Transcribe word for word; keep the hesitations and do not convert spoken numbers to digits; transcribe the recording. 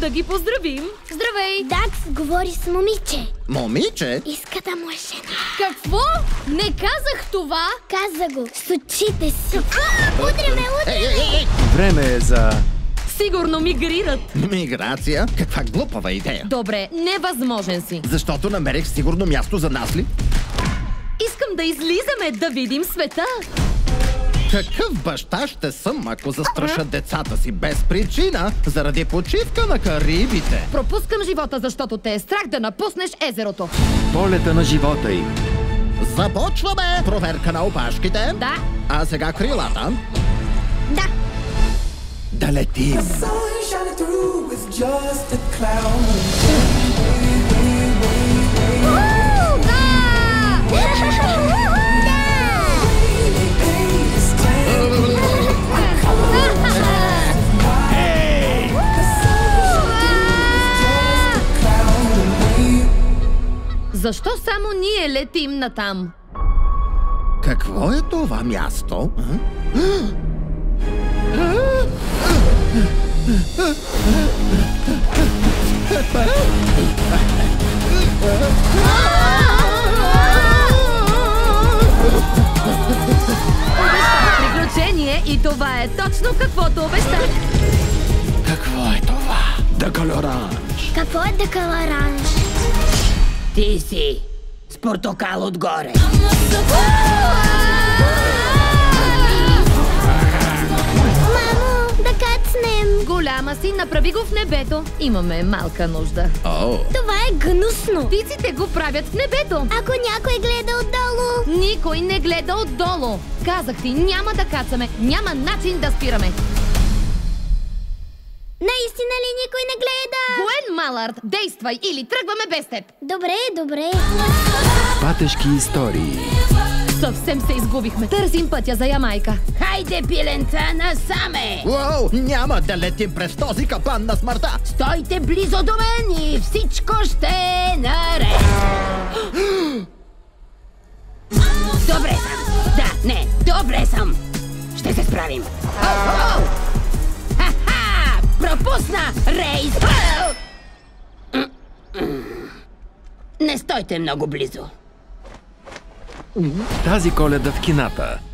да ги поздравим. Здравей! Дакс говори с момиче. Момиче? Иска да му е жена. Какво? Не казах това! Каза го с очите си. Удряме, удряме! Ей, ей, ей! Време е за... Сигурно мигрират. Миграция? Каква глупава идея. Добре, невъзможен си. Защото намерих сигурно място за нас ли? Искам да излизаме, да видим света. Какъв баща ще съм, ако застраша децата си без причина, заради почивка на Карибите? Пропускам живота, защото те е страх да напуснеш езерото. Полета на живота й. Започваме! Проверка на опашките. Да. А сега крилата. Да. Да летим. Защо само ние летим натам? Какво е това място? Приключение и това е точно каквото обещах. Какво е това? Декалоранж. Какво е декалоранж? Ти си с портокал отгоре. Мамо, да кацнем. Голяма си, направи го в небето. Имаме малка нужда. О, Това е гнусно. Птиците го правят в небето. Ако някой гледа отдолу. Никой не гледа отдолу. Казах ти, няма да кацаме. Няма начин да спираме. Наистина ли никой не гледа? Гуен Малард, действай или тръгваме без теб. Добре, добре. Патешки истории. Съвсем се изгубихме. Търсим пътя за Ямайка. Хайде, пиленца, насаме! уау, няма да летим през този капан на смъртта. Стойте близо до мен и всичко ще е наред. Добре съм. Да, не, добре съм. Ще се справим. Ха-ха! Пропусна рейс! Не стойте много близо. Тази Коледа в кината.